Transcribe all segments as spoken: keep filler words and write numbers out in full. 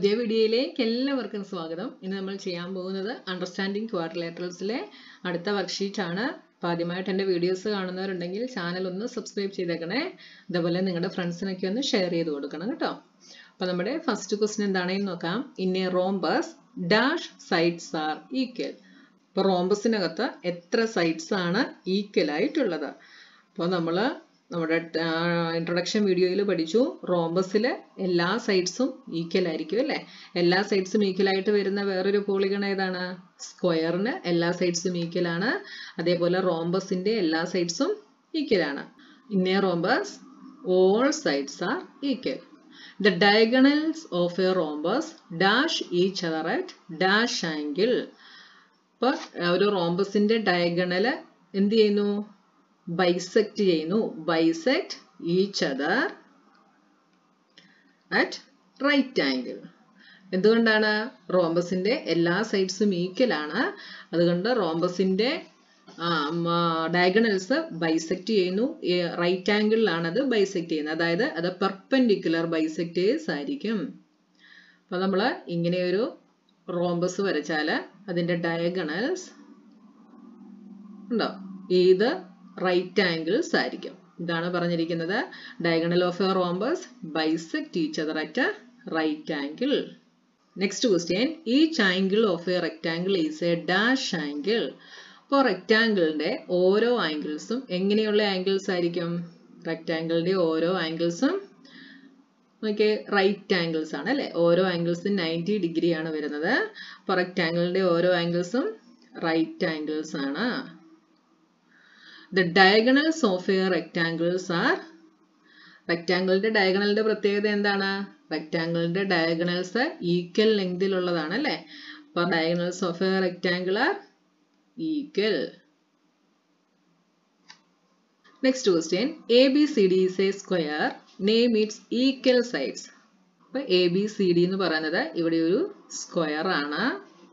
പുതിയ വീഡിയോയിലേക്ക് എല്ലാവർക്കും സ്വാഗതം. ഇന്ന് നമ്മൾ ചെയ്യാൻ പോകുന്നത് അണ്ടർസ്റ്റാൻഡിംഗ് ക്വാഡ്രിലേറ്ററൽസിലെ അടുത്ത വർക്ക്ഷീറ്റ് ആണ്. അപ്പോൾ ആദ്യമായിട്ട് എൻ്റെ വീഡിയോസ് കാണുന്നവരുണ്ടെങ്കിൽ ചാനൽ ഒന്ന് സബ്സ്ക്രൈബ് ചെയ്തേക്കണേ. അതുപോലെ നിങ്ങളുടെ ഫ്രണ്ട്സിനൊക്കെ ഒന്ന് ഷെയർ ചെയ്ത് കൊടുക്കണം കേട്ടോ. അപ്പോൾ നമ്മുടെ ഫസ്റ്റ് ക്വസ്റ്റ്യൻ എന്താണെന്ന് നോക്കാം. In a rhombus dash sides are equal. അപ്പോൾ റോംബസിനകത്ത് എത്ര സൈഡ്സ് ആണ് ഈക്വൽ ആയിട്ടുള്ളത്? അപ്പോൾ നമ്മൾ നമ്മുടെ ഇൻട്രൊഡക്ഷൻ വീഡിയോയിൽ പഠിച്ചു റോംബസിൽ എല്ലാ സൈഡ്സും ഈക്വൽ ആയിരിക്കും അല്ലേ. എല്ലാ സൈഡ്സും ഈക്വൽ ആയിട്ട് വരുന്ന വേറൊരു പോളിഗൺ ഏതാണ്? സ്ക്വയറിന് എല്ലാ സൈഡ്സും ഈക്വൽ ആണ്. അതേപോലെ റോംബസിന്റെ എല്ലാ സൈഡ്സും ഈക്വൽ ആണ്. In a rhombus all sides are equal. The diagonals of a rhombus dash each other at dash angle. അപ്പൊ ഒരു റോംബസിന്റെ ഡയഗണൽ എന്ത് ചെയ്യുന്നു? ബൈസെക്ട് ചെയ്യുന്നു. Bisect each other at right angle. എന്തുകൊണ്ടാണ്? റോംബസിന്റെ എല്ലാ സൈഡ്സും ഈക്വൽ ആണ്. അതുകൊണ്ട് റോംബസിന്റെ ഡയഗണൽസ് ബൈസെക്ട് ചെയ്യുന്നു. റൈറ്റ് ആംഗിളിലാണ് അത് ബൈസെക്ട് ചെയ്യുന്നത്. അതായത് അത് പെർപെൻഡിക്കുലർ ബൈസെക്ടേഴ്സ് ആയിരിക്കും. അപ്പൊ നമ്മള് ഇങ്ങനെ ഒരു റോംബസ് വരച്ചാല് അതിന്റെ ഡയഗണൽസ് ഉണ്ടോ? ഏത് റൈറ്റ് ആംഗിൾസ് ആയിരിക്കും. ഇതാണ് പറഞ്ഞിരിക്കുന്നത്. Diagonal of a rhombus bisect each other at right angle. Next question. Each angle of a rectangle is a dash angle. അപ്പോൾ റെക്ടാംഗിളിന്റെ ഓരോ ആംഗിൾസും എങ്ങനെയുള്ള ആംഗിൾസ് ആയിരിക്കും? റെക്ടാംഗിളിന്റെ ഓരോ ആംഗിൾസും നോക്കിയേ റൈറ്റ് ആംഗിൾസ് ആണ് അല്ലെ. ഓരോ ആംഗിൾസും നയൻറ്റി ഡിഗ്രി ആണ് വരുന്നത്. അപ്പോൾ റെക്ടാംഗിളിന്റെ ഓരോ ആംഗിൾസും റൈറ്റ് ആംഗിൾസ് ആണ്. The diagonals of a rectangles are. റെക്ടാംഗിളിന്റെ ഡയഗണലിന്റെ പ്രത്യേകത എന്താണ്? റെക്ടാംഗിളിന്റെ ഡയഗണൽസ് ഈക്വൽ ലെങ്തിൽ ഉള്ളതാണ് അല്ലെ. അപ്പൊ diagonals of a rectangle are equal. Next question. A B C D is a square. Name its equal sides. അപ്പൊ എ ബി സി ഡി എന്ന് പറയുന്നത് ഇവിടെ ഒരു സ്ക്വയർ ആണ്.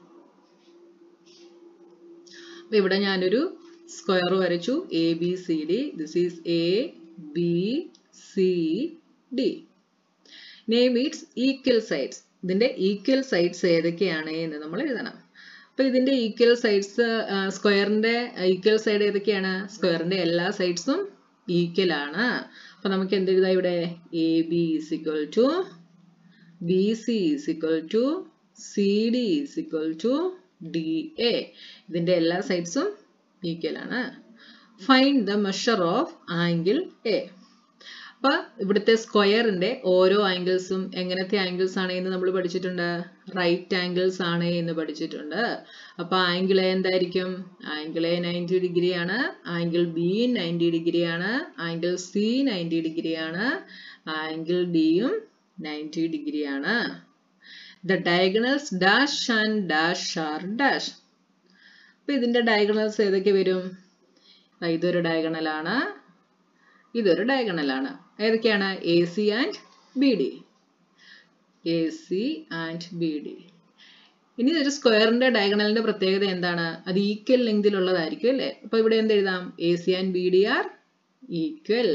അപ്പൊ ഇവിടെ ഞാനൊരു സ്ക്വയർ വരച്ചു. A B C D. This is A B C D. Name its equal sides. ഇതിന്റെ ഈക്വൽ സൈഡ്സ് ഏതൊക്കെയാണ് എന്ന് നമ്മൾ എഴുതണം. അപ്പൊ ഇതിന്റെ ഈക്വൽ സൈഡ്സ്, സ്ക്വയറിന്റെ ഈക്വൽ സൈഡ് ഏതൊക്കെയാണ്? സ്ക്വയറിന്റെ എല്ലാ സൈഡ്സും ഈക്വൽ ആണ്. അപ്പൊ നമുക്ക് എന്ത് എഴുതാം ഇവിടെ? A B is equal to B C is equal to C D is equal to D A. ഇതിന്റെ എല്ലാ സൈഡ്സും ഈക്വൽ ആണ്. Find the measure of angle A. അപ്പൊ ഇവിടുത്തെ സ്ക്വയറിന്റെ ഓരോ ആംഗിൾസും എങ്ങനത്തെ ആംഗിൾസ് ആണ് എന്ന് നമ്മൾ പഠിച്ചിട്ടുണ്ട്. റൈറ്റ് ആംഗിൾസ് ആണ് എന്ന് പഠിച്ചിട്ടുണ്ട്. അപ്പൊ ആംഗിൾ എ എന്തായിരിക്കും? ആംഗിൾ എ നയൻറ്റി ഡിഗ്രി ആണ്. ആംഗിൾ ബി നയൻറ്റി ഡിഗ്രി ആണ്. ആംഗിൾ സി നയൻറ്റി ഡിഗ്രി ആണ്. ആംഗിൾ ഡിയും നയൻറ്റി ഡിഗ്രി ആണ്. The diagonals dash and dash are dash. അപ്പൊ ഇതിന്റെ ഡയഗണൽസ് ഏതൊക്കെ വരും? ഇതൊരു ഡയഗണൽ ആണ്. ഇതൊരു ഡയഗണൽ ആണ്. ഏതൊക്കെയാണ്? A C and B D. A C and B D. ഇനി ഒരു സ്ക്വയറിന്റെ ഡയഗണലിന്റെ പ്രത്യേകത എന്താണ്? അത് ഈക്വൽ ലെങ്തിലുള്ളതായിരിക്കും അല്ലെ. അപ്പൊ ഇവിടെ എന്ത് എഴുതാം? A C and B D are equal.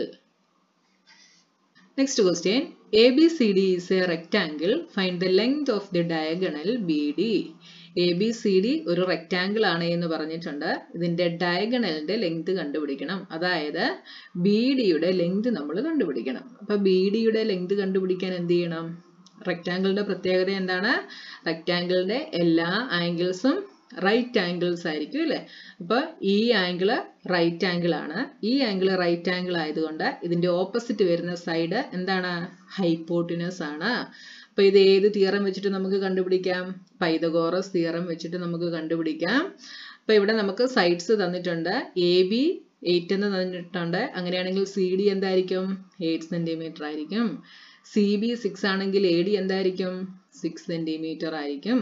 Next question. A B C D is a rectangle. Find the length of the diagonal B D. A B C D ഒരു റെക്ടാംഗിൾ ആണ് എന്ന് പറഞ്ഞിട്ടുണ്ട്. ഇതിന്റെ ഡയഗണലിന്റെ ലെങ്ത് കണ്ടുപിടിക്കണം. അതായത് ബി ഡിയുടെ length നമ്മൾ കണ്ടുപിടിക്കണം. അപ്പൊ ബി ഡിയുടെ ലെങ്ത് കണ്ടുപിടിക്കാൻ എന്ത് ചെയ്യണം? റെക്ടാംഗിളിന്റെ പ്രത്യേകത എന്താണ്? റെക്ടാംഗിളിന്റെ എല്ലാ ആംഗിൾസും റൈറ്റ് ആംഗിൾസ് ആയിരിക്കും അല്ലെ. അപ്പൊ ഈ ആംഗിള് റൈറ്റ് ആംഗിൾ ആണ്. ഈ ആംഗിൾ റൈറ്റ് ആംഗിൾ ആയതുകൊണ്ട് ഇതിന്റെ ഓപ്പോസിറ്റ് വരുന്ന സൈഡ് എന്താണ്? ഹൈപ്പോട്ടിനസ് ആണ്. അപ്പൊ ഇത് ഏത് തിയറം വെച്ചിട്ട് നമുക്ക് കണ്ടുപിടിക്കാം? പൈതഗോറസ് തിയറം വെച്ചിട്ട് നമുക്ക് കണ്ടുപിടിക്കാം. അപ്പൊ ഇവിടെ നമുക്ക് സൈഡ്സ് തന്നിട്ടുണ്ട്. എ ബി എയ്റ്റ് എന്ന് തന്നിട്ടുണ്ട്. അങ്ങനെയാണെങ്കിൽ സി ഡി എന്തായിരിക്കും? എയ്റ്റ് സെന്റിമീറ്റർ ആയിരിക്കും. സി ബി സിക്സ് ആണെങ്കിൽ എ ഡി എന്തായിരിക്കും? സിക്സ് സെന്റിമീറ്റർ ആയിരിക്കും.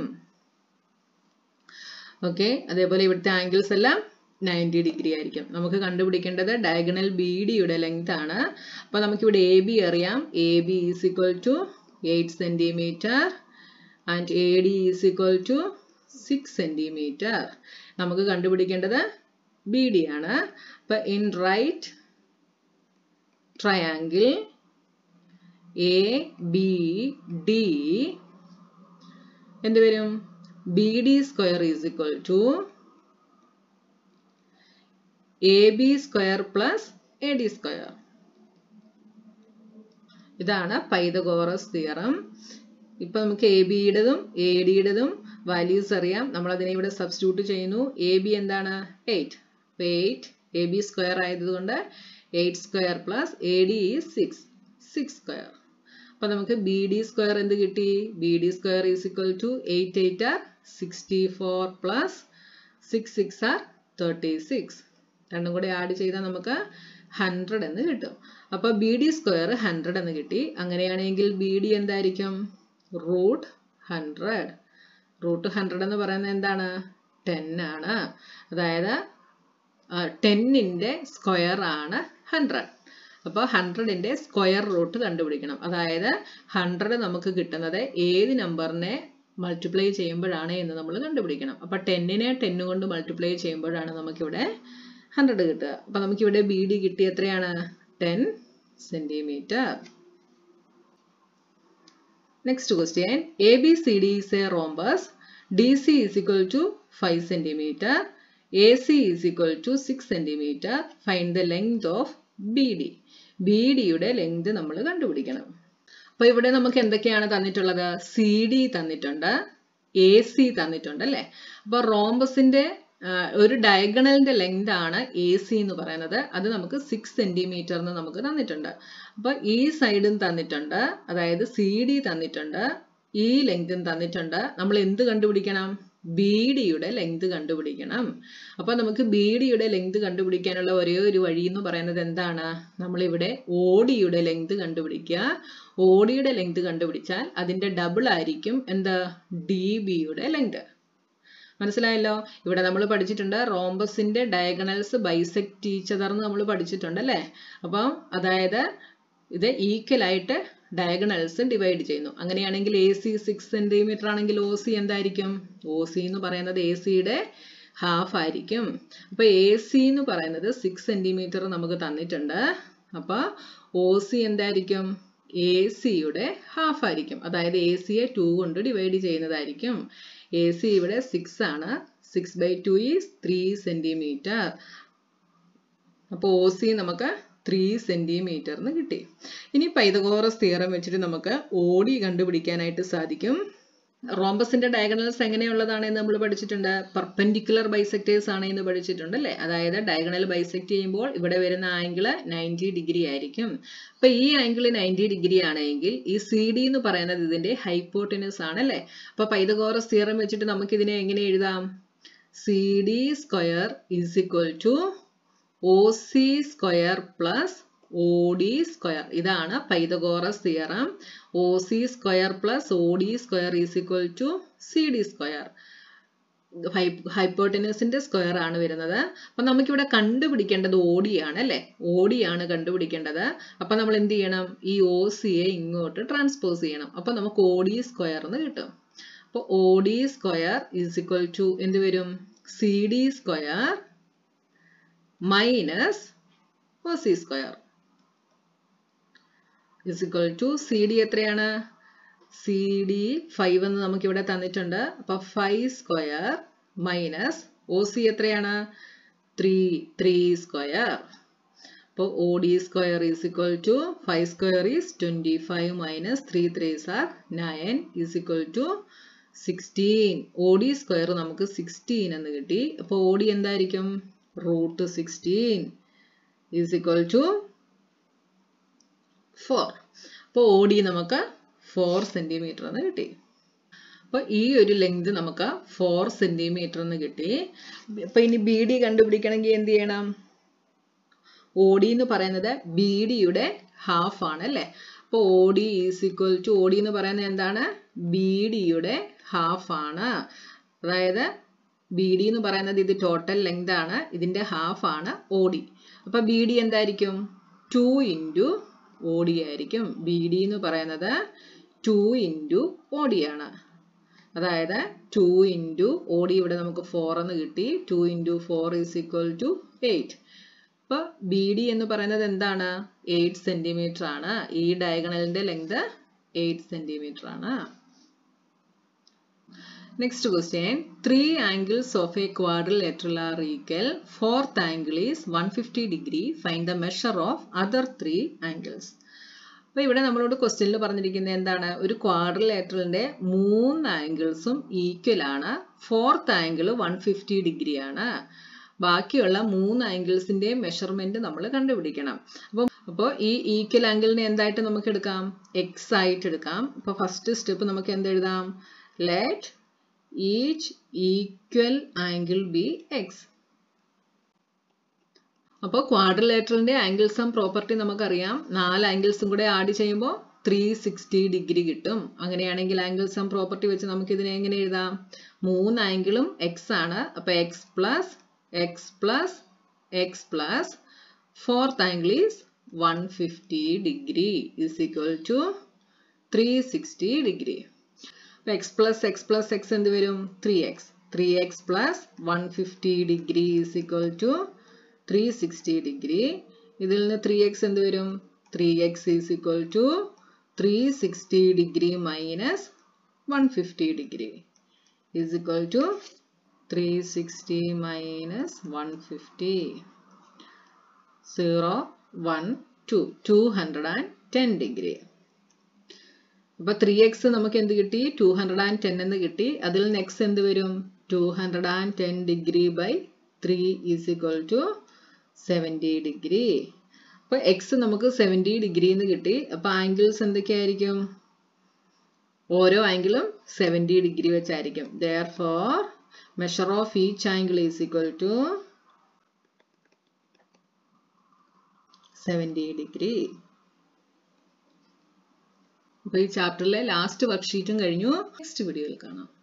ഓക്കെ. അതേപോലെ ഇവിടുത്തെ ആംഗിൾസ് എല്ലാം നയൻറ്റി ഡിഗ്രി ആയിരിക്കും. നമുക്ക് കണ്ടുപിടിക്കേണ്ടത് ഡയഗണൽ ബി ഡിയുടെ ലെങ്ത് ആണ്. അപ്പൊ നമുക്കിവിടെ എ ബി അറിയാം. A B is equal to eight centimetre and A D is equal to six centimetre. നമുക്ക് കണ്ടുപിടിക്കേണ്ടത് ബി ഡി ആണ്. അപ്പൊ in right triangle A B D എന്ത് വരും? B D square is equal to A B square plus A D square. ഇതാണ് Pythagoras theorem. ഇപ്പൊ നമുക്ക് A ബിയുടേതും എ ഡിയുടേതും വാല്യൂസ് അറിയാം. നമ്മൾ അതിനെ ഇവിടെ സബ്സ്റ്റിറ്റ്യൂട്ട് ചെയ്യുന്നു. എ ബി എന്താണ്? എയ്റ്റ്. അപ്പൊ എയ്റ്റ് എ ബി സ്ക്വയർ ആയതുകൊണ്ട് eight square plus A D is six, six square. അപ്പൊ നമുക്ക് ബി ഡി സ്ക്വയർ എന്ത് കിട്ടി? B D square is equal to eight eight are sixty four plus six six are thirty six. രണ്ടും കൂടെ add ചെയ്താൽ നമുക്ക് hundred എന്ന് കിട്ടും. അപ്പൊ ബി ഡി സ്ക്വയർ ഹൺഡ്രഡ് എന്ന് കിട്ടി. അങ്ങനെയാണെങ്കിൽ ബി ഡി എന്തായിരിക്കും? Root hundred. റൂട്ട് ഹൺഡ്രഡ് എന്ന് പറയുന്നത് എന്താണ്? ടെൻ ആണ്. അതായത് ടെന്നിന്റെ സ്ക്വയർ ആണ് ഹൺഡ്രഡ്. അപ്പൊ ഹൺഡ്രഡിന്റെ സ്ക്വയർ റൂട്ട് കണ്ടുപിടിക്കണം. അതായത് ഹൺഡ്രഡ് നമുക്ക് കിട്ടുന്നത് ഏത് നമ്പറിനെ മൾട്ടിപ്ലൈ ചെയ്യുമ്പോഴാണ് എന്ന് നമ്മൾ കണ്ടുപിടിക്കണം. അപ്പൊ ടെന്നിനെ ടെൻ കൊണ്ട് മൾട്ടിപ്ലൈ ചെയ്യുമ്പോഴാണ് നമുക്കിവിടെ ഹൺഡ്രഡ് കിട്ടുക. അപ്പൊ നമുക്കിവിടെ ബി ഡി കിട്ടി എത്രയാണ്? Ten centimetre. Next question. A B C D is a rhombus. D C is equal to five centimeter. എ സി is equal to six centimeter. Find the length of B D. B ഡിയുടെ length നമ്മൾ കണ്ടുപിടിക്കണം. അപ്പൊ ഇവിടെ നമുക്ക് എന്തൊക്കെയാണ് തന്നിട്ടുള്ളത്? സി ഡി തന്നിട്ടുണ്ട്, എ സി തന്നിട്ടുണ്ട് അല്ലേ? അപ്പൊ റോംബസിന്റെ ഒരു ഡയഗണലിന്റെ ലെങ്ത് ആണ് എ സി എന്ന് പറയുന്നത്. അത് നമുക്ക് സിക്സ് സെന്റിമീറ്റർ എന്ന് നമുക്ക് തന്നിട്ടുണ്ട്. അപ്പൊ ഈ സൈഡും തന്നിട്ടുണ്ട്, അതായത് സി ഡി തന്നിട്ടുണ്ട്, ഈ ലെങ്തും തന്നിട്ടുണ്ട്. നമ്മൾ എന്ത് കണ്ടുപിടിക്കണം? ബി ഡിയുടെ ലെങ്ത് കണ്ടുപിടിക്കണം. അപ്പൊ നമുക്ക് ബി ഡിയുടെ ലെങ്ത് കണ്ടുപിടിക്കാനുള്ള ഒരേ ഒരു വഴി എന്ന് പറയുന്നത് എന്താണ്? നമ്മളിവിടെ ഒ ഡിയുടെ ലെങ്ത് കണ്ടുപിടിക്കുക. ഒ ഡിയുടെ ലെങ്ത് കണ്ടുപിടിച്ചാൽ അതിന്റെ ഡബിൾ ആയിരിക്കും എന്ത്? ഡി ബിയുടെ ലെങ്ത്. മനസ്സിലായല്ലോ? ഇവിടെ നമ്മൾ പഠിച്ചിട്ടുണ്ട് റോംബസിന്റെ ഡയഗണൽസ് ബൈസെക്ട് ഈച്ച് അതർ എന്ന് നമ്മൾ പഠിച്ചിട്ടുണ്ട് അല്ലേ? അപ്പം അതായത് ഇത് ഈക്വൽ ആയിട്ട് ഡയഗണൽസ് ഡിവൈഡ് ചെയ്യുന്നു. അങ്ങനെയാണെങ്കിൽ എ സി സിക്സ് സെന്റിമീറ്റർ ആണെങ്കിൽ ഒ സി എന്തായിരിക്കും? ഒ സി എന്ന് പറയുന്നത് എ സിയുടെ ഹാഫ് ആയിരിക്കും. അപ്പൊ എ സി എന്ന് പറയുന്നത് സിക്സ് സെന്റിമീറ്റർ നമുക്ക് തന്നിട്ടുണ്ട്. അപ്പൊ ഒ സി എന്തായിരിക്കും? എ സിയുടെ ഹാഫ് ആയിരിക്കും. അതായത് എ സിയെ ടു കൊണ്ട് ഡിവൈഡ് ചെയ്യുന്നതായിരിക്കും. എ സി ഇവിടെ സിക്സ് ആണ്. Six by two is three centimetre. അപ്പൊ ഒ സി നമുക്ക് ത്രീ സെന്റിമീറ്റർ എന്ന് കിട്ടി. ഇനി പൈതഗോറസ് തിയറം വെച്ചിട്ട് നമുക്ക് ഒ ഡി കണ്ടുപിടിക്കാനായിട്ട് സാധിക്കും. റോംബസിന്റെ ഡയഗണൽസ് എങ്ങനെയുള്ളതാണ് എന്ന് നമ്മൾ പഠിച്ചിട്ടുണ്ട്. പെർപെൻഡിക്കുലർ ബൈസെക്ടേഴ്സ് ആണ് എന്ന് പഠിച്ചിട്ടുണ്ട് അല്ലേ? അതായത് ഡയഗണൽ ബൈസെക്ട് ചെയ്യുമ്പോൾ ഇവിടെ വരുന്ന ആംഗിൾ നയൻറ്റി ഡിഗ്രി ആയിരിക്കും. അപ്പൊ ഈ ആംഗിൾ നയൻറ്റി ഡിഗ്രി ആണെങ്കിൽ ഈ സി ഡി എന്ന് പറയുന്നത് ഇതിന്റെ ഹൈപ്പോട്ടനസ് ആണ് അല്ലേ? അപ്പൊ പൈതഗോറസ് തിയറം വെച്ചിട്ട് നമുക്ക് ഇതിനെ എങ്ങനെ എഴുതാം? C D square is equal to O C square plus O D square. ഇതാണ് Pythagoras theorem. O C square plus O D square is equal to C D square. ഹൈപ്പോട്ടനസിന്റെ സ്ക്വയർ ആണ് വരുന്നത്. അപ്പൊ നമുക്കിവിടെ കണ്ടുപിടിക്കേണ്ടത് ഒ ഡി ആണ് അല്ലെ? O D ആണ് കണ്ടുപിടിക്കേണ്ടത്. അപ്പൊ നമ്മൾ എന്ത് ചെയ്യണം? ഈ ഒ സിയെ ഇങ്ങോട്ട് ട്രാൻസ്പോസ് ചെയ്യണം. അപ്പൊ നമുക്ക് ഒ ഡി സ്ക്വയർ എന്ന് കിട്ടും. അപ്പൊ O D square is equal to എന്ത് വരും? C D square minus O C square is equal to C D എത്രയാണ്? സി ഡി ഫൈവ് എന്ന് നമുക്ക് ഇവിടെ തന്നിട്ടുണ്ട്. അപ്പൊ five square minus O C എത്രയാണ്? Three three square. അപ്പോൾ O D square is equal to five square is twenty five minus three threes are nine is equal to sixteen. O D square നമുക്ക് sixteen എന്ന് കിട്ടി. അപ്പോൾ O D എന്തായിരിക്കും? Root sixteen is equal to four. അപ്പോൾ O D നമുക്ക് four centimetre എന്ന് കിട്ടി. അപ്പൊ ഈ ഒരു ലെങ്ത് നമുക്ക് ഫോർ സെന്റിമീറ്റർ എന്ന് കിട്ടി. അപ്പൊ ഇനി ബി ഡി കണ്ടുപിടിക്കണമെങ്കിൽ എന്ത് ചെയ്യണം? ഒ ഡി എന്ന് പറയുന്നത് ബി ഡിയുടെ ഹാഫ് ആണ് അല്ലെ? അപ്പൊ O D is equal to O D എന്ന് പറയുന്നത് എന്താണ്? ബി ഡിയുടെ ഹാഫ് ആണ്. അതായത് ബി ഡി എന്ന് പറയുന്നത് ഇത് ടോട്ടൽ ലെങ്ത് ആണ്, ഇതിന്റെ ഹാഫ് ആണ് ഒ ഡി. അപ്പൊ ബി ഡി എന്തായിരിക്കും? ടു ഇൻറ്റു ഒ ഡി ആയിരിക്കും. ബി ഡി എന്ന് പറയുന്നത് ടു ഇൻറ്റു ഒ ഡി ആണ്. അതായത് ടു ഇൻറ്റു ഒ ഡി ഇവിടെ നമുക്ക് ഫോർ എന്ന് കിട്ടി. Two into four is equal to eight. അപ്പൊ ബി ഡി എന്ന് പറയുന്നത് എന്താണ്? എയ്റ്റ് സെന്റിമീറ്റർ ആണ്. ഈ ഡയഗണലിന്റെ ലെങ്ത് എയ്റ്റ് സെന്റിമീറ്റർ ആണ്. Next question. Three angles of a quadrilateral are equal. Fourth angle is one hundred fifty degree. Find the measure of other three angles. അപ്പോൾ ഇവിടെ നമ്മളോട് ക്വസ്റ്റ്യനിൽ പറഞ്ഞിരിക്കുന്നത് എന്താണ്? ഒരു ക്വാഡ്രിലേറ്ററലിന്റെ മൂന്ന് ആംഗിൾസും ഈക്വൽ ആണ്. Fourth angle one fifty degree ആണ്. ബാക്കിയുള്ള മൂന്ന് ആംഗിൾസിന്റെ മെഷർമെന്റ് നമ്മൾ കണ്ടുപിടിക്കണം. അപ്പം അപ്പോൾ ഈ ഈക്വൽ ആംഗിളിനെ എന്തായിട്ട് നമുക്ക് എടുക്കാം? എക്സ് ആയിട്ട് എടുക്കാം. അപ്പോൾ ഫസ്റ്റ് സ്റ്റെപ്പ് നമുക്ക് എന്തെഴുതാം? Let each equal angle be x. അപ്പോൾ ക്വാഡ്രിലേറ്ററലിന്റെ ആംഗിൾ സം പ്രോപ്പർട്ടി നമുക്കറിയാം. നാല് ആംഗിൾസും കൂടെ ആഡ് ചെയ്യുമ്പോൾ ത്രീ സിക്സ്റ്റി ഡിഗ്രി കിട്ടും. അങ്ങനെയാണെങ്കിൽ ആംഗിൾ സം പ്രോപ്പർട്ടി വെച്ച് നമുക്ക് ഇതിനെ എങ്ങനെ എഴുതാം? മൂന്ന് ആംഗിളും എക്സ് ആണ്. അപ്പോൾ x plus x plus x plus fourth angle is one fifty degree is equal to three sixty degree. അപ്പോൾ x plus x plus x എന്ത് വരും? Three x. Three x plus one fifty degree is equal to three sixty degree. ഇതിൽ നിന്ന് three x എന്ത് വരും? Three x is equal to three sixty degree minus one fifty degree is equal to three sixty minus one fifty. Zero one two two hundred and ten degree. അപ്പോൾ three x നമുക്ക് എന്ത് കിട്ടി? To hundred and ten എന്ന് കിട്ടി. അതിൽ നിന്ന് x എന്ത് വരും? Two hundred and ten degree by three is equal to seventy degree. അപ്പോൾ എക്സ് നമുക്ക് സെവൻറ്റി ഡിഗ്രി എന്ന് കിട്ടി. അപ്പോൾ ആംഗിൾസ് എന്തൊക്കെയായിരിക്കും? ഓരോ ആംഗിളും സെവൻറ്റി ഡിഗ്രി വെച്ചായിരിക്കും. Therefore, measure of each angle is equal to seventy degree. അപ്പോൾ ഈ ചാപ്റ്ററിലെ ലാസ്റ്റ് വർക്ക്ഷീറ്റും കഴിഞ്ഞു. നെക്സ്റ്റ് വീഡിയോയിൽ കാണാം.